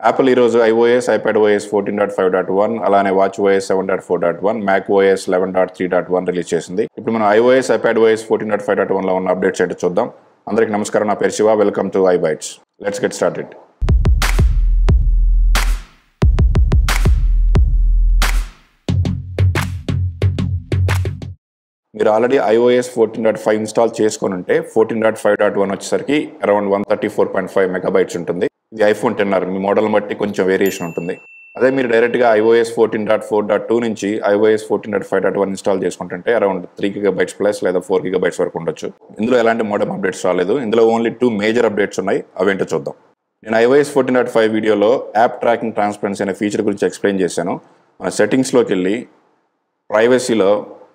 Apple ఈరోజు iOS, iPadOS 14.5.1 అలానే watchOS 7.4.1, macOS 11.3.1 release చేసింది. ఇప్పుడు మనం iOS, iPadOS 14.5.1 లో ఉన్న అప్డేట్స్ ఏంటో చూద్దాం. అందరికీ నమస్కారం, నా పేరు Shiva. Welcome to iBytes. Let's get started. మీరు ఆల్రెడీ iOS 14.5 ఇన్స్టాల్ చేసుకొని ఉంటే 14.5.1 వచ్చేసరికి అరౌండ్ 134.5 మెగాబైట్స్ ఉంటుంది. ఇది ఐఫోన్ 10R మీ మోడల్ బట్టి కొంచెం వేరియేషన్ ఉంటుంది. అదే మీరు డైరెక్ట్గా iOS 14.4.2 నుంచి iOS 14.5.1 ఇన్స్టాల్ చేసుకుంటుంటే అరౌండ్ 3 GB ప్లస్ లేదా 4 GB వరకు ఉండొచ్చు. ఇందులో ఎలాంటి మోడల్ అప్డేట్స్ రాలేదు. ఇందులో ఓన్లీ 2 మేజర్ అప్డేట్స్ ఉన్నాయి. అవేంటో చూద్దాం. నేను iOS 14.5 వీడియోలో యాప్ ట్రాకింగ్ ట్రాన్స్పరెన్సీ అనే ఫీచర్ గురించి ఎక్స్ప్లెయిన్ చేశాను. మన సెట్టింగ్స్లోకి వెళ్ళి ప్రైవసీలో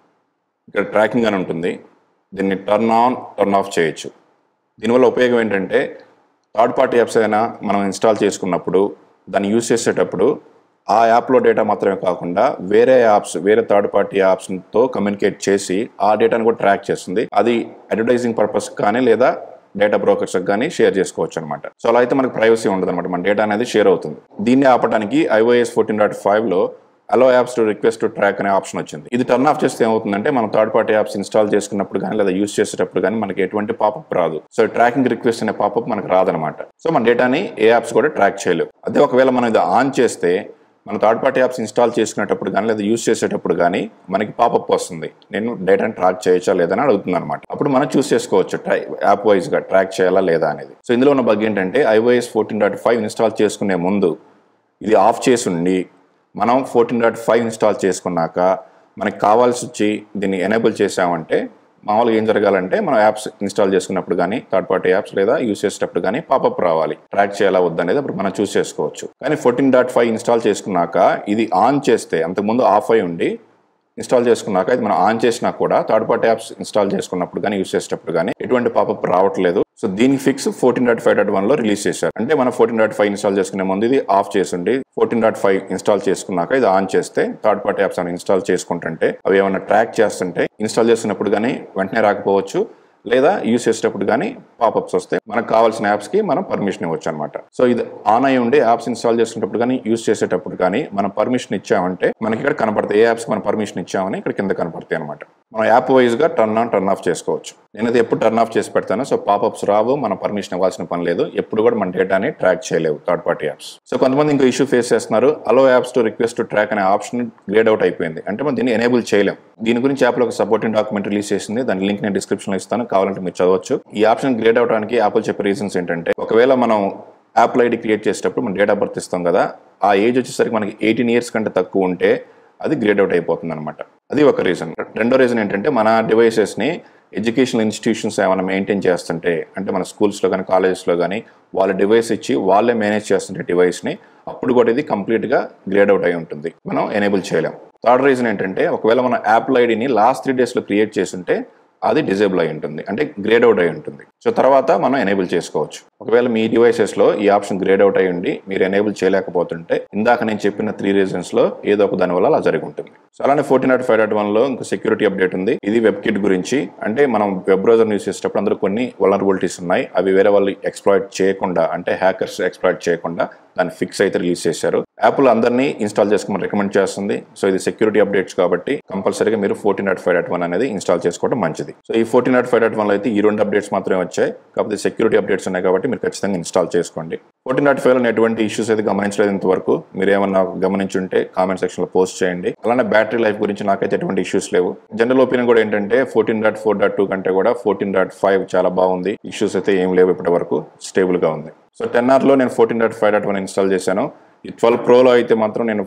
ఇక్కడ ట్రాకింగ్ అని ఉంటుంది. దీన్ని టర్న్ ఆన్ టర్న్ ఆఫ్ చేయొచ్చు. దీనివల్ల ఉపయోగం ఏంటంటే థర్డ్ పార్టీ యాప్స్ అయినా మనం ఇన్స్టాల్ చేసుకున్నప్పుడు దాన్ని యూజ్ చేసేటప్పుడు ఆ యాప్లో డేటా మాత్రమే కాకుండా వేరే యాప్స్, వేరే థర్డ్ పార్టీ యాప్స్తో కమ్యూనికేట్ చేసి ఆ డేటాను కూడా ట్రాక్ చేస్తుంది. అది అడ్వర్టైజింగ్ పర్పస్ కానీ లేదా డేటా బ్రోకర్స్కి కానీ షేర్ చేసుకోవచ్చు అనమాట. సో అలా అయితే మనకు ప్రైవసీ ఉండదు అనమాట, మన డేటా అనేది షేర్ అవుతుంది. దీన్ని ఆపడానికి iOS 14.5లో allow apps to request to track అనే ఆప్షన్ వచ్చింది. ఇది టర్న్ ఆఫ్ చేస్తే ఏమవుతుందంటే మనం థర్డ్ పార్టీ యాప్స్ ఇన్స్టాల్ చేసుకున్నప్పుడు కానీ లేదా యూజ్ చేసేటప్పుడు కానీ మనకి ఎటువంటి పాపప్ రాదు. సో ట్రాకింగ్ రిక్వెస్ట్ అనే పాపప్ మనకు రాదనమాట. సో మన డేటాని ఏ యాప్స్ కూడా ట్రాక్ చేయలేవు. అదే ఒకవేళ మనం ఇది ఆన్ చేస్తే మన థర్డ్ పార్టీ యాప్స్ ఇన్స్టాల్ చేసుకునేటప్పుడు కానీ లేదా యూజ్ చేసేటప్పుడు కానీ మనకి పాపప్ వస్తుంది. నేను డేటాని ట్రాక్ చేయొచ్చా లేదని అడుగుతుంది అనమాట. అప్పుడు మనం చూస్ చేసుకోవచ్చు యాప్ వైజ్గా ట్రాక్ చేయాలా లేదా అనేది. సో ఇందులో ఉన్న బగ్ ఏంటంటే iOS 14.5 ఇన్స్టాల్ చేసుకునే ముందు ఇది ఆఫ్ చేసి ఉండి మనం 14.5 ఇన్స్టాల్ చేసుకున్నాక మనకి కావాల్సి వచ్చి దీన్ని ఎనేబుల్ చేసామంటే మామూలుగా ఏం జరగాలంటే మనం యాప్స్ ఇన్స్టాల్ చేసుకున్నప్పుడు కానీ థర్డ్ పార్టీ యాప్స్ లేదా యూజ్ చేసేటప్పుడు కానీ పాపప్ రావాలి. ట్రాక్ చేయాలా వద్దనేది అప్పుడు మనం చూస్ చేసుకోవచ్చు. కానీ 14.5 ఇన్స్టాల్ చేసుకున్నాక ఇది ఆన్ చేస్తే, అంతకుముందు ఆఫ్ అయి ఉండి ఇన్స్టాల్ చేసుకున్నాక ఇది మనం ఆన్ చేసినా కూడా థర్డ్ పార్టీ యాప్స్ ఇన్స్టాల్ చేసుకున్నప్పుడు కానీ యూజ్ చేసేటప్పుడు కానీ ఎటువంటి పాపప్ రావట్లేదు. సో దీనికి ఫిక్స్ 14.5.1లో రిలీజ్ చేశారు. అంటే మనం 14.5 ఇన్స్టాల్ చేసుకునే ముందు ఇది ఆఫ్ చేసిండి 14.5 ఇన్స్టాల్ చేసుకున్నాక ఇది ఆన్ చేస్తే థర్డ్ పార్టీ యాప్స్ అని ఇన్స్టాల్ చేసుకుంటుంటే అవి ఏమైనా ట్రాక్ చేస్తుంటే ఇన్స్టాల్ చేస్తున్నప్పుడు కానీ వెంటనే రాకపోవచ్చు, లేదా యూజ్ చేసేటప్పుడు కానీ పాపప్స్ వస్తే మనకు కావాల్సిన యాప్స్కి మనం పర్మిషన్ ఇవ్వచ్చు అనమాట. సో ఇది ఆన్ అయి ఉండి యాప్స్ ఇన్స్టాల్ చేసుకునేటప్పుడు కానీ యూజ్ చేసేటప్పుడు కానీ మనం పర్మిషన్ ఇచ్చామంటే మనకి ఇక్కడ కనపడతాయి. ఏ యాప్స్కి మనం పర్మిషన్ ఇచ్చామని ఇక్కడ కింద కనపడతాయి అనమాట. మనం యాప్ వైజ్గా టర్న్ ఆన్ టర్న్ ఆఫ్ చేసుకోవచ్చు. నేనైతే ఎప్పుడు టర్న్ ఆఫ్ చేసి పెడతాను. సో పాపప్స్ రావు, మనం పర్మిషన్ ఇవ్వాల్సిన పని లేదు. ఎప్పుడు కూడా మన డేటాని ట్రాక్ చేయలేవు థర్డ్ పార్టీ యాప్స్. సో కొంతమంది ఇంకో ఇష్యూ ఫేస్ చేస్తున్నారు. Allow apps to request to track అనే ఆప్షన్ గ్రేడ్ అవుట్ అయిపోయింది. అంటే మనం దీన్ని ఎనేబుల్ చేయలేం. దీని గురించి యాప్లో ఒక సపోర్టింగ్ డాక్యుమెంట్ రిలీజ్ చేసింది. దాని లింక్ నేను డిస్క్రిప్షన్లో ఇస్తాను, కావాలంటే మీరు చదవచ్చు. ఈ ఆప్షన్ గ్రేడ్ అవడానికి యాపిల్ చెప్పే రీజన్స్ ఏంటంటే ఒకవేళ మనం యాప్ల్ ఐడి క్రియేట్ చేసేటప్పుడు మనం డేట్ ఆఫ్ బర్త్ ఇస్తాం కదా, ఆ ఏజ్ వచ్చేసరికి మనకి 18 years కంటే తక్కువ ఉంటే అది గ్రేడ్ అవుట్ అయిపోతుంది అనమాట. అది ఒక రీజన్. రెండో రీజన్ ఏంటంటే మన డివైసెస్ని ఎడ్యుకేషనల్ ఇన్స్టిట్యూషన్స్ ఏమైనా మెయింటైన్ చేస్తుంటే, అంటే మన స్కూల్స్లో కానీ కాలేజెస్లో కానీ వాళ్ళ డివైస్ ఇచ్చి వాళ్ళే మేనేజ్ చేస్తుంటే డివైస్ని, అప్పుడు కూడా ఇది కంప్లీట్గా గ్రేడ్ అవుట్ అయి ఉంటుంది, మనం ఎనేబుల్ చేయలేం. థర్డ్ రీజన్ ఏంటంటే ఒకవేళ మన యాప్ల్ ఐడిని లాస్ట్ 3 daysలో క్రియేట్ చేస్తుంటే అది డిజేబుల్ అయి ఉంటుంది, అంటే గ్రేడ్ అవుట్ అయి ఉంటుంది. సో తర్వాత మనం ఎనేబుల్ చేసుకోవచ్చు. ఒకవేళ మీ డివైసెస్లో ఈ ఆప్షన్ గ్రేడ్ అవుట్ అయి ఉండి మీరు ఎనేబుల్ చేయలేకపోతుంటే ఇందాక నేను చెప్పిన 3 reasonsలో ఏదో ఒక దాని వల్ల అలా జరిగి ఉంటుంది. సో అలానే 14.5.1లో ఇంకో సెక్యూరిటీ అప్డేట్ ఉంది. ఇది వెబ్కిట్ గురించి. అంటే మనం వెబ్ బ్రౌజర్ యూస్ చేసేటప్పుడు అందులో కొన్ని వల్నరబిలిటీస్ ఉన్నాయి. అవి వేరే వాళ్ళు ఎక్స్ప్లాయిట్ చేయకుండా, అంటే హ్యాకర్స్ ఎక్స్ప్లాయిట్ చేయకుండా దాన్ని ఫిక్స్ అయితే రిలీజ్ చేశారు. యాప్లు అందరినీ ఇన్స్టాల్ చేసుకోమని రికమెండ్ చేస్తుంది. సో ఇది సెక్యూరిటీ అప్డేట్స్ కాబట్టి కంపల్సరీగా మీరు 14.5.1 అనేది ఇన్స్టాల్ చేసుకోవడం మంచిది. సో ఈ 14.5.1లో అయితే ఈ 2 అప్డేట్స్ మాత్రమే వచ్చాయి. కాకపోతే సెక్యూరిటీ అప్డేట్స్ ఉన్నాయి కాబట్టి మీరు ఖచ్చితంగా ఇన్స్టాల్ చేసుకోండి. 14.5లో ఎటువంటి ఇష్యూస్ అయితే గమనించలేదు ఇంతవరకు. మీరు ఏమన్నా గమనించుంటే కామెంట్ సెక్షన్లో పోస్ట్ చేయండి. అలానే బ్యాటరీ లైఫ్ గురించి నాకైతే ఎటువంటి ఇష్యూస్ లేవు. జనరల్ ఒపీనియన్ కూడా ఏంటంటే 14.4.2 కంటే కూడా 14.5 చాలా బాగుంది. ఇష్యూస్ అయితే ఏం లేవు, ఇప్పటి వరకు స్టేబుల్గా ఉంది. సో 10Rలో నేను 14.5.1 ఇన్స్టాల్ చేశాను. ఈ 12 Proలో అయితే మాత్రం నేను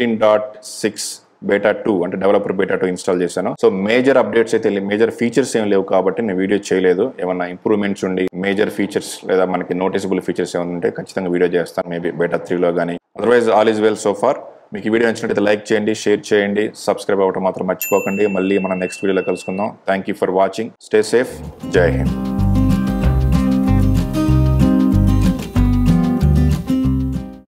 14.6 బేటా 2 అంటే డెవలపర్ బేటా 2 ఇన్స్టాల్ చేశాను. సో మేజర్ అప్డేట్స్ అయితే మేజర్ ఫీచర్స్ ఏం లేవు కాబట్టి నేను వీడియో చేయలేదు. ఏమన్నా ఇంప్రూవ్మెంట్స్ ఉండి మేజర్ ఫీచర్స్ లేదా మనకి నోటీసబుల్ ఫీచర్స్ ఏమైనా ఉంటే ఖచ్చితంగా వీడియో చేస్తాను, మేబీ బేటా 3లో కానీ. Otherwise all is well so far. మీకు ఈ వీడియో నచ్చినట్లయితే లైక్ చేయండి, షేర్ చేయండి, సబ్స్క్రైబ్ అవ్వడం మాత్రం మర్చిపోకండి. మళ్ళీ మనం నెక్స్ట్ వీడియోలో కలుసుకుందాం. Thank you for watching. Stay safe. Jai Hind.